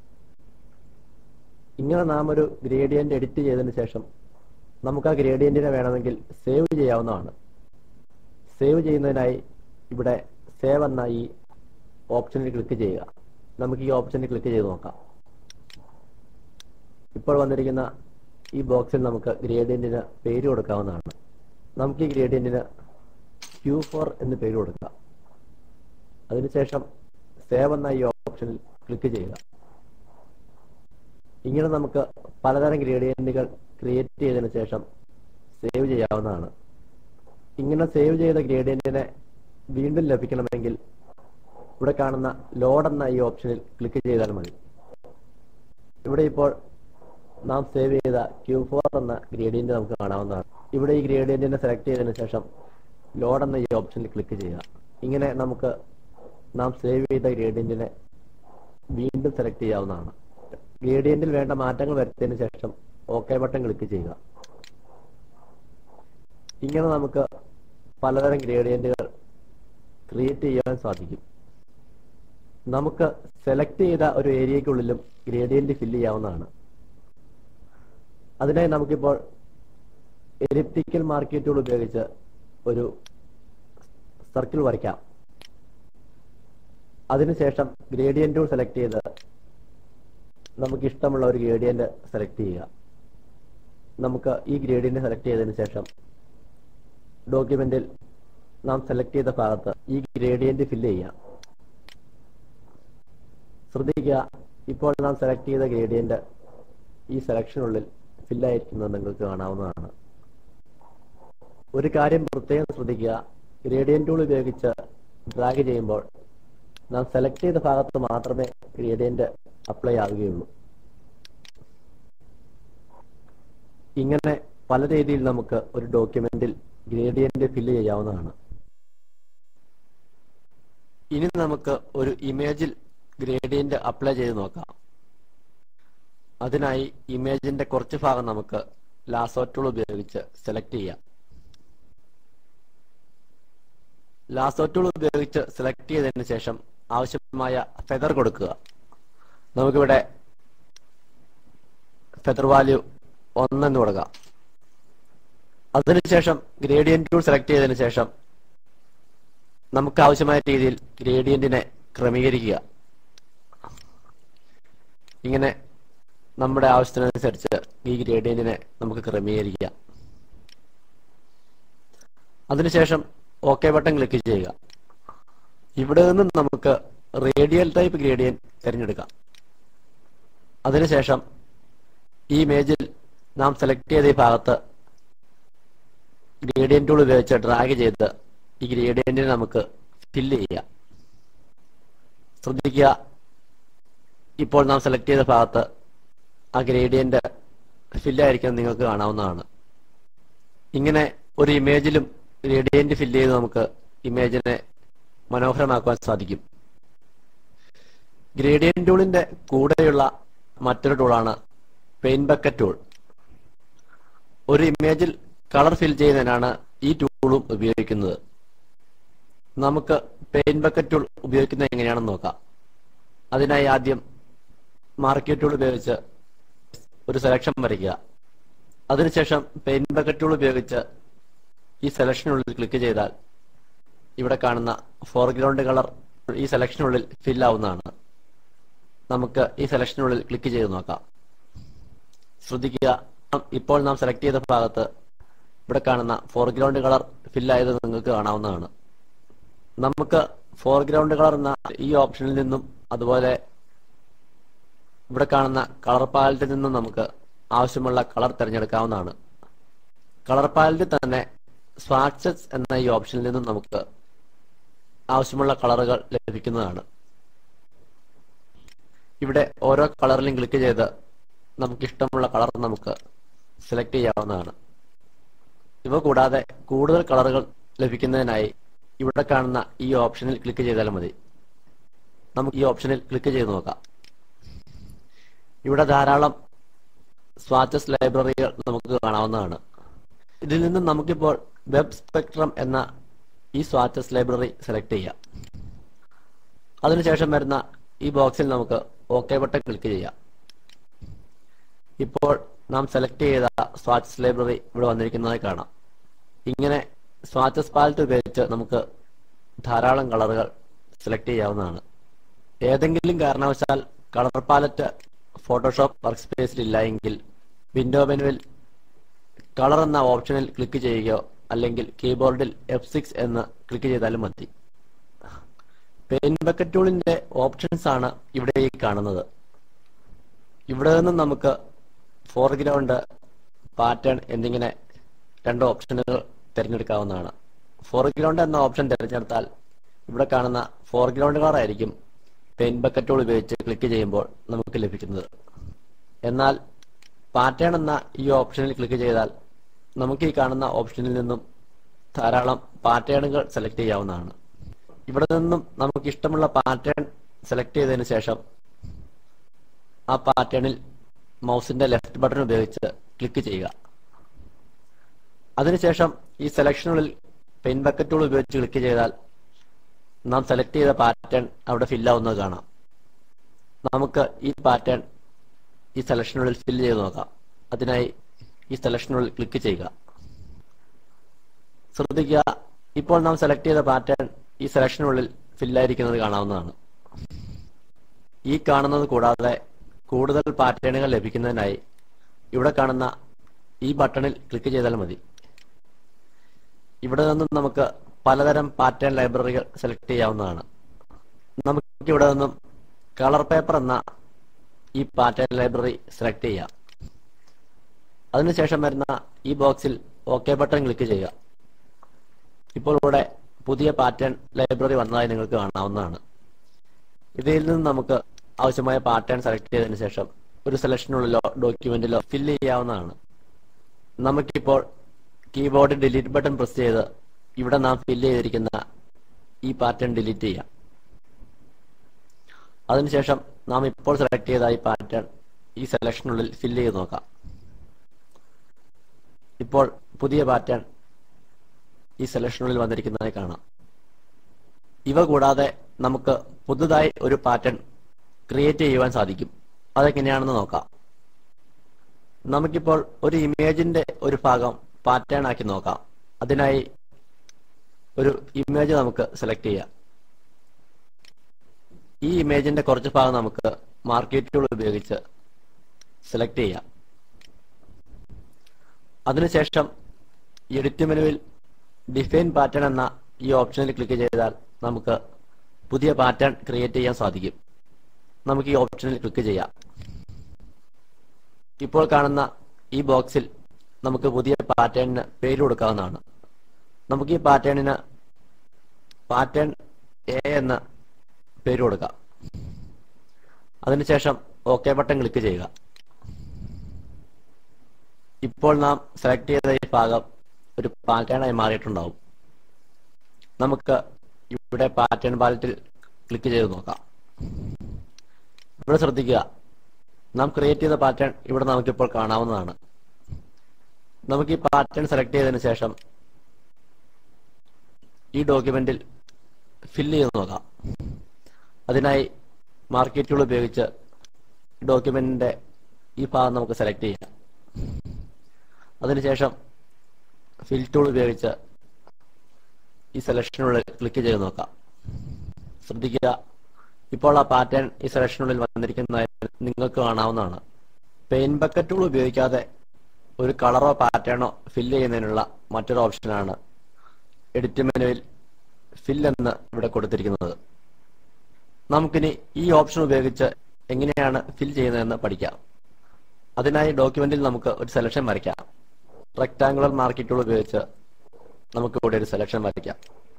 ഇങ്ങനെ നാം ഒരു ഗ്രേഡിയന്റ് എഡിറ്റ് ചെയ്തതിനു ശേഷം നമുക്ക് ആ ഗ്രേഡിയന്റിനെ വേണമെങ്കിൽ സേവ് ചെയ്യാവുന്നതാണ്. സേവ് ചെയ്യുന്നതിനായി ഇവിടെ സേവ് എന്ന ഈ ഓപ്ഷനിൽ ക്ലിക്ക് ചെയ്യുക. നമുക്ക് ഈ ഓപ്ഷനിൽ ക്ലിക്ക് ചെയ്ത് നോക്കാം. ഇപ്പോൾ വന്നിരിക്കുന്ന ഈ ബോക്സിൽ നമുക്ക് ഗ്രേഡിയന്റിന് പേര് കൊടുക്കാവുന്നതാണ്. നമുക്ക് ഈ ഗ്രേഡിയന്റിന് Q4 എന്ന് പേര് കൊടുക്കാം. അതിനുശേഷം സേവ് എന്ന ഈ ഓപ്ഷനിൽ ക്ലിക്ക് ചെയ്യുക. ഇങ്ങനെ നമുക്ക് പലതരം ഗ്രേഡിയന്റുകൾ ക്രിയേറ്റ് ചെയ്തതിനു ശേഷം സേവ് ചെയ്യാവുന്നതാണ്. ഇങ്ങനെ സേവ് ചെയ്ത ഗ്രേഡിയന്റിനെ വീണ്ടും ലഭിക്കണമെങ്കിൽ ഇവിടെ കാണുന്ന ലോഡ് എന്ന ഈ ഓപ്ഷനിൽ ക്ലിക്ക് ചെയ്താൽ മതി. ഇവിടെ ഇപ്പോൾ നാം സേവ് ചെയ്ത Q4 എന്ന ഗ്രേഡിയന്റ് നമുക്ക് കാണാവുന്നതാണ്. ഇവിടെ ഈ ഗ്രേഡിയന്റിനെ സെലക്ട് ചെയ്തതിനു ശേഷം ലോഡ് എന്ന ഈ ഓപ്ഷനിൽ ക്ലിക്ക് ചെയ്യുക. ഇങ്ങനെ നമുക്ക് നാം സേവ് ചെയ്ത ഗ്രേഡിയന്റിനെ വീണ്ടും സെലക്ട് ചെയ്യാവുന്നതാണ്. ഗ്രേഡിയന്റിൽ വേണ്ട മാറ്റങ്ങൾ വരുത്തിയതിനു ശേഷം OK ബട്ടൺ ക്ലിക്ക് ചെയ്യുക. ഇങ്ങനെ നമുക്ക് പലതരം ഗ്രേഡിയന്റുകൾ ക്രിയേറ്റ് ചെയ്യാൻ സാധിക്കും. നമുക്ക് സെലക്ട് ചെയ്ത ഒരു ഏരിയയ്ക്കുള്ളിലും ഗ്രേഡിയന്റ് ഫില്ല് ചെയ്യാവുന്നതാണ്. അതിനായി നമുക്കിപ്പോൾ എലിപ്റ്റിക്കൽ മാർക്കിംഗ് ടൂൾ ഉപയോഗിച്ച് ഒരു സർക്കിൾ വരയ്ക്കാം. അതിനുശേഷം ഗ്രേഡിയന്റ് ടൂൾ സെലക്ട് ചെയ്ത് നമുക്ക് ഇഷ്ടമുള്ള ഒരു ഗ്രേഡിയന്റ് സെലക്ട് ചെയ്യുക. നമുക്ക് ഈ ഗ്രേഡിയന്റ് സെലക്ട് ചെയ്തതിനു ശേഷം ഡോക്യുമെന്റിൽ നാം സെലക്ട് ചെയ്ത ഭാഗത്ത് ഈ ഗ്രേഡിയന്റ് ഫില്ല് ചെയ്യാം. ശ്രദ്ധിക്കുക, ഇപ്പോൾ നാം സെലക്ട് ചെയ്ത ഗ്രേഡിയന്റ് ഈ സെലക്ഷനുള്ളിൽ ഫില്ലായിരിക്കുന്നത് നിങ്ങൾക്ക് കാണാവുന്നതാണ്. ഒരു കാര്യം പ്രത്യേകം ശ്രദ്ധിക്കുക, ഗ്രേഡിയന്റ് ടൂൾ ഉപയോഗിച്ച് ഡ്രാഗ് ചെയ്യുമ്പോൾ നാം സെലക്ട് ചെയ്ത ഭാഗത്ത് മാത്രമേ ഗ്രേഡിയന്റ് അപ്ലൈ ആവുകയുള്ളൂ. ഇങ്ങനെ പല രീതിയിൽ നമുക്ക് ഒരു ഡോക്യുമെന്റിൽ ഗ്രേഡിയന്റ് ഫില്ല് ചെയ്യാവുന്നതാണ്. ഇനി നമുക്ക് ഒരു ഇമേജിൽ ഗ്രേഡിയന്റ് അപ്ലൈ ചെയ്ത് നോക്കാം. അതിനായി ഇമേജിന്റെ കുറച്ച് ഭാഗം നമുക്ക് ലാസോ ടൂൾ ഉപയോഗിച്ച് സെലക്ട് ചെയ്യാം. ലാസോ ടൂൾ ഉപയോഗിച്ച് സെലക്ട് ചെയ്തതിനു ശേഷം ആവശ്യമായ ഫെദർ കൊടുക്കുക. നമുക്കിവിടെ ഫെദർ വാല്യൂ 1 എന്ന് കൊടുക്കാം. അതിനുശേഷം ഗ്രേഡിയന്റ് ടൂൾ സെലക്ട് ചെയ്തതിനു ശേഷം നമുക്ക് ആവശ്യമായ രീതിയിൽ ഗ്രേഡിയന്റിനെ ക്രമീകരിക്കുക. ഇങ്ങനെ നമ്മുടെ ആവശ്യത്തിനനുസരിച്ച് ഈ ഗ്രേഡിയന്റിനെ നമുക്ക് ക്രമീകരിക്കാം. അതിനുശേഷം OK ബട്ടൺ ക്ലിക്ക് ചെയ്യുക. ഇവിടെ നിന്ന് നമുക്ക് റേഡിയൽ ടൈപ്പ് ഗ്രേഡിയന്റ് തിരഞ്ഞെടുക്കാം. അതിനുശേഷം ഈ ഇമേജിൽ നാം സെലക്ട് ചെയ്ത ഈ ഭാഗത്ത് ഗ്രേഡിയന്റ് ടൂൾ ഉപയോഗിച്ച് ഡ്രാഗ് ചെയ്ത് ഈ ഗ്രേഡിയന്റിനെ നമുക്ക് ഫില്ല് ചെയ്യാം. ശ്രദ്ധിക്കുക, ഇപ്പോൾ നാം സെലക്ട് ചെയ്ത ഭാഗത്ത് ആ ഗ്രേഡിയന്റ് ഫില്ലായിരിക്കും നിങ്ങൾക്ക് കാണാവുന്നതാണ്. ഇങ്ങനെ ഒരു ഇമേജിലും ഗ്രേഡിയന്റ് ഫില്ല് ചെയ്ത് നമുക്ക് ഇമേജിനെ മനോഹരമാക്കുവാൻ സാധിക്കും. ഗ്രേഡിയന്റ് ടൂളിന്റെ കൂടെയുള്ള മറ്റൊരു ടൂളാണ് പെയിന്റ് ബക്കറ്റ് ടൂൾ. ഒരു ഇമേജിൽ കളർ ഫിൽ ചെയ്യുന്നതിനാണ് ഈ ടൂളും ഉപയോഗിക്കുന്നത്. നമുക്ക് പെയിന്റ് ബക്കറ്റ് ടൂൾ ഉപയോഗിക്കുന്നത് എങ്ങനെയാണെന്ന് നോക്കാം. അതിനായി ആദ്യം മാർക്കിംഗ് ടൂൾ ഉപയോഗിച്ച് ഒരു സെലക്ഷൻ വരയ്ക്കുക. അതിനുശേഷം പെയിന്റ് ബക്കറ്റ് ടൂൾ ഉപയോഗിച്ച് ഈ സെലക്ഷനുള്ളിൽ ക്ലിക്ക് ചെയ്താൽ ഇവിടെ കാണുന്ന ഫോർഗ്രൗണ്ട് കളർ ഈ സെലക്ഷനുള്ളിൽ ഫിൽ ആവുന്നതാണ്. നമുക്ക് ഈ സെലക്ഷനുള്ളിൽ ക്ലിക്ക് ചെയ്ത് നോക്കാം. ശ്രദ്ധിക്കുക, ഇപ്പോൾ നാം സെലക്ട് ചെയ്ത ഭാഗത്ത് ഇവിടെ കാണുന്ന ഫോർഗ്രൗണ്ട് കളർ ഫില്ലായത് നിങ്ങൾക്ക് കാണാവുന്നതാണ്. നമുക്ക് ഫോർഗ്രൗണ്ട് കളർ എന്ന ഈ ഓപ്ഷനിൽ നിന്നും അതുപോലെ ഇവിടെ കാണുന്ന കളർ പാലറ്റിൽ നിന്നും നമുക്ക് ആവശ്യമുള്ള കളർ തിരഞ്ഞെടുക്കാവുന്നതാണ്. കളർ പാലറ്റിൽ തന്നെ സ്വാച്ചസ് എന്ന ഈ ഓപ്ഷനിൽ നിന്നും നമുക്ക് ആവശ്യമുള്ള കളറുകൾ ലഭിക്കുന്നതാണ്. ഇവിടെ ഓരോ കളറിലും ക്ലിക്ക് ചെയ്ത് നമുക്ക് ഇഷ്ടമുള്ള കളർ നമുക്ക് സെലക്ട് ചെയ്യാവുന്നതാണ്. ഇവ കൂടാതെ കൂടുതൽ കളറുകൾ ലഭിക്കുന്നതിനായി ഇവിടെ കാണുന്ന ഈ ഓപ്ഷനിൽ ക്ലിക്ക് ചെയ്താൽ മതി. നമുക്ക് ഈ ഓപ്ഷനിൽ ക്ലിക്ക് ചെയ്ത് നോക്കാം. ഇവിടെ ധാരാളം സ്വാച്ചസ് ലൈബ്രറികൾ നമുക്ക് കാണാവുന്നതാണ്. ഇതിൽ നിന്നും നമുക്കിപ്പോൾ വെബ് സ്പെക്ട്രം എന്ന ഈ സ്വാച്ചസ് ലൈബ്രറി സെലക്ട് ചെയ്യാം. അതിനുശേഷം വരുന്ന ഈ ബോക്സിൽ നമുക്ക് OK ബട്ടൺ ക്ലിക്ക് ചെയ്യാം. ഇപ്പോൾ നാം സെലക്ട് ചെയ്ത സ്വാച്ചസ് ലൈബ്രറി ഇവിടെ വന്നിരിക്കുന്നതായി കാണാം. ഇങ്ങനെ സ്വാച്ചസ് പാലറ്റ് ഉപയോഗിച്ച് നമുക്ക് ധാരാളം കളറുകൾ സെലക്ട് ചെയ്യാവുന്നതാണ്. ഏതെങ്കിലും കാരണവശാൽ കളർ പാലറ്റ് ഫോട്ടോഷോപ്പ് വർക്ക് സ്പേസിൽ ഇല്ല എങ്കിൽ വിൻഡോ മെനുവിൽ കളർ എന്ന ഓപ്ഷനിൽ ക്ലിക്ക് ചെയ്യുകയോ അല്ലെങ്കിൽ കീബോർഡിൽ F6 എന്ന് ക്ലിക്ക് ചെയ്താലും മതി. പെയിന്റ് ബക്കറ്റ് ടൂളിന്റെ ഓപ്ഷൻസ് ആണ് ഇവിടെ ഈ കാണുന്നത്. ഇവിടെ നിന്നും നമുക്ക് ഫോർഗ്രൗണ്ട്, പാറ്റേൺ എന്നിങ്ങനെ രണ്ട് ഓപ്ഷനുകൾ തിരഞ്ഞെടുക്കാവുന്നതാണ്. ഫോർഗ്രൗണ്ട് എന്ന ഓപ്ഷൻ തിരഞ്ഞെടുത്താൽ ഇവിടെ കാണുന്ന ഫോർഗ്രൗണ്ട് കളർ ആയിരിക്കും പെയിന്റ് ബക്കറ്റ് ടൂൾ ഉപയോഗിച്ച് ക്ലിക്ക് ചെയ്യുമ്പോൾ നമുക്ക് ലഭിക്കുന്നത്. എന്നാൽ പാറ്റേൺ എന്ന ഈ ഓപ്ഷനിൽ ക്ലിക്ക് ചെയ്താൽ നമുക്ക് ഈ കാണുന്ന ഓപ്ഷനിൽ നിന്നും ധാരാളം പാറ്റേണുകൾ സെലക്ട് ചെയ്യാവുന്നതാണ്. ഇവിടെ നിന്നും നമുക്ക് ഇഷ്ടമുള്ള പാറ്റേൺ സെലക്ട് ചെയ്തതിനു ശേഷം ആ പാറ്റേണിൽ മൗസിന്റെ ലെഫ്റ്റ് ബട്ടൺ ഉപയോഗിച്ച് ക്ലിക്ക് ചെയ്യുക. അതിനുശേഷം ഈ സെലക്ഷനുള്ളിൽ പെയിന്റ് ബക്കറ്റ് ടൂൾ ഉപയോഗിച്ച് ക്ലിക്ക് ചെയ്താൽ നാം സെലക്ട് ചെയ്ത പാറ്റേൺ അവിടെ ഫില്ലാവുന്നത് കാണാം. നമുക്ക് ഈ പാറ്റേൺ ഈ സെലക്ഷനുള്ളിൽ ഫില്ല് ചെയ്ത് നോക്കാം. അതിനായി ഈ സെലക്ഷനുള്ളിൽ ക്ലിക്ക് ചെയ്യുക. ശ്രദ്ധിക്കുക, ഇപ്പോൾ നാം സെലക്ട് ചെയ്ത പാറ്റേൺ ഈ സെലക്ഷനുള്ളിൽ ഫില്ലായിരിക്കുന്നത് കാണാവുന്നതാണ്. ഈ കാണുന്നത് കൂടാതെ കൂടുതൽ പാറ്റേണുകൾ ലഭിക്കുന്നതിനായി ഇവിടെ കാണുന്ന ഈ ബട്ടണിൽ ക്ലിക്ക് ചെയ്താൽ മതി. ഇവിടെ നിന്നും നമുക്ക് പലതരം പാറ്റേൺ ലൈബ്രറികൾ സെലക്ട് ചെയ്യാവുന്നതാണ്. നമുക്ക് ഇവിടെ നിന്നും കളർ പേപ്പർ എന്ന ഈ പാറ്റേൺ ലൈബ്രറി സെലക്ട് ചെയ്യാം. അതിനുശേഷം വരുന്ന ഈ ബോക്സിൽ ഓക്കെ ബട്ടൺ ക്ലിക്ക് ചെയ്യുക. ഇപ്പോൾ ഇവിടെ പുതിയ പാറ്റേൺ ലൈബ്രറി വന്നതായി നിങ്ങൾക്ക് കാണാവുന്നതാണ്. ഇതിൽ നിന്ന് നമുക്ക് ആവശ്യമായ പാറ്റേൺ സെലക്ട് ചെയ്തതിനു ശേഷം ഒരു സെലക്ഷനുള്ളിലോ ഡോക്യുമെന്റിലോ ഫില്ല് ചെയ്യാവുന്നതാണ്. നമുക്കിപ്പോൾ കീബോർഡ് ഡിലീറ്റ് ബട്ടൺ പ്രസ് ചെയ്ത് ഇവിടെ നാം ഫില്ല് ചെയ്തിരിക്കുന്ന ഈ പാറ്റേൺ ഡിലീറ്റ് ചെയ്യാം. അതിനുശേഷം നാം ഇപ്പോൾ സെലക്ട് ചെയ്ത ഈ പാറ്റേൺ ഈ സെലക്ഷനുള്ളിൽ ഫില്ല് ചെയ്ത് നോക്കാം. ഇപ്പോൾ പുതിയ പാറ്റേൺ ഈ സെലക്ഷനുള്ളിൽ വന്നിരിക്കുന്നതായി കാണാം. ഇവ കൂടാതെ നമുക്ക് പുതുതായി ഒരു പാറ്റേൺ ക്രിയേറ്റ് ചെയ്യുവാൻ സാധിക്കും. അതെങ്ങനെയാണെന്ന് നോക്കാം. നമുക്കിപ്പോൾ ഒരു ഇമേജിന്റെ ഒരു ഭാഗം പാറ്റേൺ ആക്കി നോക്കാം. അതിനായി ഒരു ഇമേജ് നമുക്ക് സെലക്ട് ചെയ്യാം. ഈ ഇമേജിന്റെ കുറച്ച് ഭാഗം നമുക്ക് മാർക്കറ്റ് ടൂൾ ഉപയോഗിച്ച് സെലക്ട് ചെയ്യാം. അതിനുശേഷം എഡിറ്റ് മെനുവിൽ ഡിഫൈൻ പാറ്റേൺ എന്ന ഈ ഓപ്ഷനിൽ ക്ലിക്ക് ചെയ്താൽ നമുക്ക് പുതിയ പാറ്റേൺ ക്രിയേറ്റ് ചെയ്യാൻ സാധിക്കും. നമുക്ക് ഈ ഓപ്ഷനിൽ ക്ലിക്ക് ചെയ്യാം. ഇപ്പോൾ കാണുന്ന ഈ ബോക്സിൽ നമുക്ക് പുതിയ പാറ്റേണിന് പേര് കൊടുക്കാവുന്നതാണ്. നമുക്ക് ഈ പാറ്റേണിന് പാറ്റേൺ എ എന്ന പേര് കൊടുക്കാം. അതിനുശേഷം ഓക്കെ ബട്ടൺ ക്ലിക്ക് ചെയ്യുക. ഇപ്പോൾ നാം സെലക്ട് ചെയ്ത ഈ ഭാഗം ഒരു പാറ്റേണായി മാറിയിട്ടുണ്ടാവും. നമുക്ക് ഇവിടെ പാറ്റേൺ പാലറ്റിൽ ക്ലിക്ക് ചെയ്ത് നോക്കാം. ഇവിടെ ശ്രദ്ധിക്കുക, നാം ക്രിയേറ്റ് ചെയ്ത പാറ്റേൺ ഇവിടെ നമുക്കിപ്പോൾ കാണാവുന്നതാണ്. നമുക്ക് ഈ പാറ്റേൺ സെലക്ട് ചെയ്തതിനു ശേഷം ഈ ഡോക്യുമെന്റിൽ ഫില്ല് ചെയ്ത് നോക്കാം. അതിനായി മാർക്കറ്റ് ടൂൾ ഉപയോഗിച്ച് ഡോക്യുമെന്റിന്റെ ഈ ഭാഗം നമുക്ക് സെലക്ട് ചെയ്യാം. അതിനുശേഷം ഫിൽ ടൂൾ ഉപയോഗിച്ച് ഈ സെലക്ഷനുള്ളിൽ ക്ലിക്ക് ചെയ്ത് നോക്കാം. ശ്രദ്ധിക്കുക, ഇപ്പോൾ ആ പാറ്റേൺ ഈ സെലക്ഷനുള്ളിൽ വന്നിരിക്കുന്നതായി നിങ്ങൾക്ക് കാണാവുന്നതാണ്. പെയിന്റ് ബക്കറ്റ് ടൂൾ ഉപയോഗിക്കാതെ ഒരു കളറോ പാറ്റേണോ ഫില്ല് ചെയ്യുന്നതിനുള്ള മറ്റൊരു ഓപ്ഷനാണ് എഡിറ്റ് മെനുവിൽ ഫിൽ എന്ന് ഇവിടെ കൊടുത്തിരിക്കുന്നത്. നമുക്കിനി ഈ ഓപ്ഷൻ ഉപയോഗിച്ച് എങ്ങനെയാണ് ഫിൽ ചെയ്യുന്നതെന്ന് പഠിക്കാം. അതിനായി ഡോക്യുമെന്റിൽ നമുക്ക് ഒരു സെലക്ഷൻ വരയ്ക്കാം. റെക്ടാങ്കുലർ മാർക്കറ്റ് ടൂൾ ഉപയോഗിച്ച് നമുക്ക് ഇവിടെ ഒരു സെലക്ഷൻ വരയ്ക്കാം.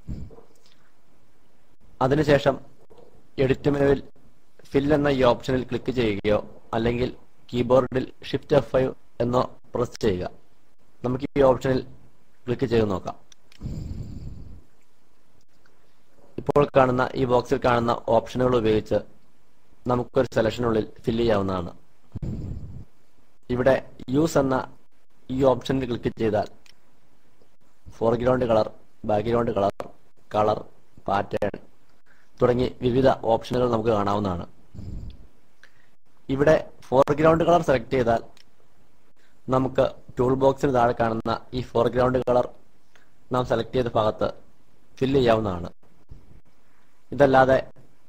അതിനുശേഷം എഡിറ്റ് മെനുവിൽ ഫിൽ എന്ന ഈ ഓപ്ഷനിൽ ക്ലിക്ക് ചെയ്യുകയോ അല്ലെങ്കിൽ കീബോർഡിൽ ഷിഫ്റ്റ് F5 എന്നോ പ്രസ് ചെയ്യുക. നമുക്ക് ഈ ഓപ്ഷനിൽ ക്ലിക്ക് ചെയ്ത് നോക്കാം. ഇപ്പോൾ കാണുന്ന ഈ ബോക്സിൽ കാണുന്ന ഓപ്ഷനുകൾ ഉപയോഗിച്ച് നമുക്കൊരു സെലക്ഷനുള്ളിൽ ഫില്ല് ചെയ്യാവുന്നതാണ്. ഇവിടെ യൂസ് എന്ന ഈ ഓപ്ഷനിൽ ക്ലിക്ക് ചെയ്താൽ foreground colour, background colour, colour, pattern തുടങ്ങി വിവിധ ഓപ്ഷനുകൾ നമുക്ക് കാണാവുന്നതാണ്. ഇവിടെ ഫോർഗ്രൗണ്ട് കളർ സെലക്ട് ചെയ്താൽ നമുക്ക് ടൂൾ ബോക്സിന് താഴെ കാണുന്ന ഈ ഫോർഗ്രൗണ്ട് കളർ നാം സെലക്ട് ചെയ്ത ഭാഗത്ത് ഫില്ല് ചെയ്യാവുന്നതാണ്. ഇതല്ലാതെ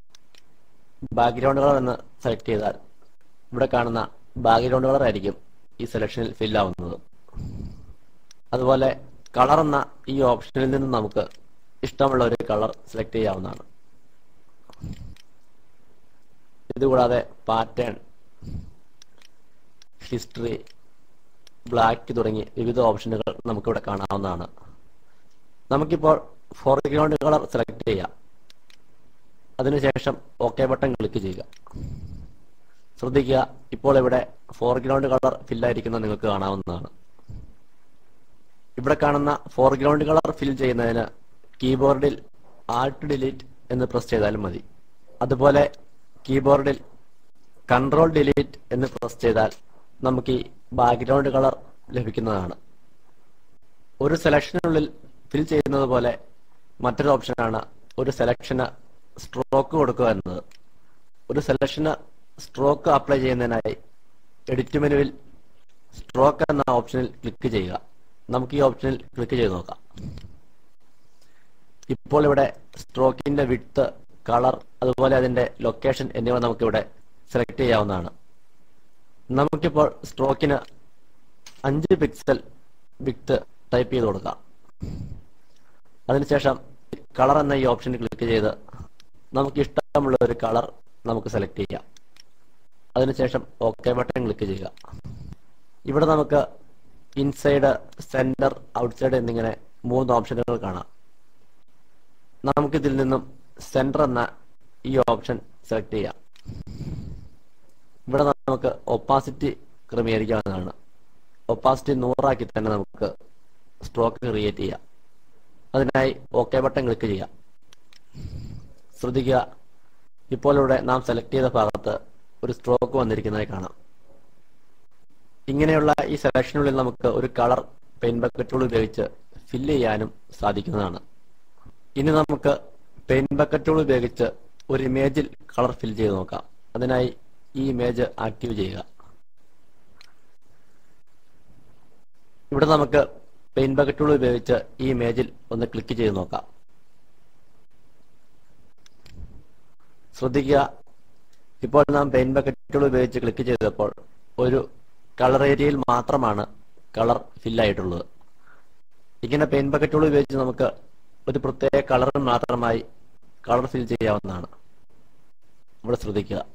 ബാക്ക്ഗ്രൗണ്ട് കളർ എന്ന് സെലക്ട് ചെയ്താൽ ഇവിടെ കാണുന്ന ബാക്ക്ഗ്രൗണ്ട് കളർ ആയിരിക്കും ഈ സെലക്ഷനിൽ ഫില്ലാവുന്നത്. അതുപോലെ കളർ എന്ന ഈ ഓപ്ഷനിൽ നിന്ന് നമുക്ക് ഇഷ്ടമുള്ള ഒരു കളർ സെലക്ട് ചെയ്യാവുന്നതാണ്. ഇതുകൂടാതെ പാറ്റേൺ, ഹിസ്റ്ററി, ബ്ലാക്ക് തുടങ്ങി വിവിധ ഓപ്ഷനുകൾ നമുക്കിവിടെ കാണാവുന്നതാണ്. നമുക്കിപ്പോൾ ഫോർഗ്രൗണ്ട് കളർ സെലക്ട് ചെയ്യാം. അതിനുശേഷം ഓക്കെ ബട്ടൺ ക്ലിക്ക് ചെയ്യുക. ശ്രദ്ധിക്കുക, ഇപ്പോൾ ഇവിടെ ഫോർഗ്രൗണ്ട് കളർ ഫില്ലായിരിക്കുന്നത് നിങ്ങൾക്ക് കാണാവുന്നതാണ്. ഇവിടെ കാണുന്ന ഫോർഗ്രൗണ്ട് കളർ ഫിൽ ചെയ്യുന്നതിന് കീബോർഡിൽ ആൾട്ട് ഡിലീറ്റ് എന്ന് പ്രസ് ചെയ്താലും മതി. അതുപോലെ കീബോർഡിൽ കൺട്രോൾ ഡിലീറ്റ് എന്ന് പ്രസ് ചെയ്താൽ നമുക്ക് ഈ ബാക്ക്ഗ്രൗണ്ട് കളർ ലഭിക്കുന്നതാണ്. ഒരു സെലക്ഷനുള്ളിൽ ഫിൽ ചെയ്യുന്നത് പോലെ മറ്റൊരു ഓപ്ഷനാണ് ഒരു സെലക്ഷന് സ്ട്രോക്ക് കൊടുക്കുക എന്നത്. ഒരു സെലക്ഷന് സ്ട്രോക്ക് അപ്ലൈ ചെയ്യുന്നതിനായി എഡിറ്റ് മെനുവിൽ സ്ട്രോക്ക് എന്ന ഓപ്ഷനിൽ ക്ലിക്ക് ചെയ്യുക. നമുക്ക് ഈ ഓപ്ഷനിൽ ക്ലിക്ക് ചെയ്ത് നോക്കാം. ഇപ്പോൾ ഇവിടെ സ്ട്രോക്കിന്റെ വിഡ്ത്ത്, കളർ, അതുപോലെ അതിന്റെ ലൊക്കേഷൻ എന്നിവ നമുക്കിവിടെ സെലക്ട് ചെയ്യാവുന്നതാണ്. നമുക്കിപ്പോൾ സ്ട്രോക്കിന് 5 പിക്സൽ വിഡ്ത്ത് ടൈപ്പ് ചെയ്ത് കൊടുക്കാം. അതിനുശേഷം കളർ എന്ന ഈ ഓപ്ഷനിൽ ക്ലിക്ക് ചെയ്ത് നമുക്ക് ഇഷ്ടമുള്ള ഒരു കളർ നമുക്ക് സെലക്ട് ചെയ്യാം. അതിനുശേഷം ഓക്കെ ബട്ടൺ ക്ലിക്ക് ചെയ്യുക. ഇവിടെ നമുക്ക് ഇൻസൈഡ്, സെന്റർ, ഔട്ട്സൈഡ് എന്നിങ്ങനെ 3 ഓപ്ഷനുകൾ കാണാം. നമുക്കിതിൽ നിന്നും സെന്റർ എന്ന ഈ ഓപ്ഷൻ സെലക്ട് ചെയ്യാം. ഇവിടെ നമുക്ക് ഒപ്പാസിറ്റി ക്രമീകരിക്കാവുന്നതാണ്. ഒപ്പാസിറ്റി 100 ആക്കി തന്നെ നമുക്ക് സ്ട്രോക്ക് ക്രിയേറ്റ് ചെയ്യാം. അതിനായി ഓക്കെ ബട്ടൺ ക്ലിക്ക് ചെയ്യാം. ശ്രദ്ധിക്കുക, ഇപ്പോൾ ഇവിടെ നാം സെലക്ട് ചെയ്ത ഭാഗത്ത് ഒരു സ്ട്രോക്ക് വന്നിരിക്കുന്നതായി കാണാം. ഇങ്ങനെയുള്ള ഈ സെലക്ഷനുള്ളിൽ നമുക്ക് ഒരു കളർ പെയിന്റ് ബക്കറ്റ് ടൂൾ ഉപയോഗിച്ച് ഫില്ല് ചെയ്യാനും സാധിക്കുന്നതാണ്. ഇനി നമുക്ക് പെയിന്റ് ബക്കറ്റ് ടൂൾ ഉപയോഗിച്ച് ഒരു ഇമേജിൽ കളർ ഫിൽ ചെയ്ത് നോക്കാം. അതിനായി ഈ ഇമേജ് ആക്റ്റീവ് ചെയ്യുക. ഇവിടെ നമുക്ക് പെയിന്റ് ബക്കറ്റ് ടൂൾ ഉപയോഗിച്ച് ഈ ഇമേജിൽ ഒന്ന് ക്ലിക്ക് ചെയ്ത് നോക്കാം. ശ്രദ്ധിക്കുക, ഇപ്പോൾ നാം പെയിന്റ് ബക്കറ്റ് ടൂൾ ഉപയോഗിച്ച് ക്ലിക്ക് ചെയ്തപ്പോൾ ഒരു കളർ ഏരിയയിൽ മാത്രമാണ് കളർ ഫില്ലായിട്ടുള്ളത്. ഇങ്ങനെ പെയിന്റ് ബക്കറ്റ് ടൂൾ ഉപയോഗിച്ച് നമുക്ക് ഒരു പ്രത്യേക കളറിൽ മാത്രമായി കളർ ഫിൽ ചെയ്യാവുന്നതാണ്. ഇവിടെ ശ്രദ്ധിക്കുക.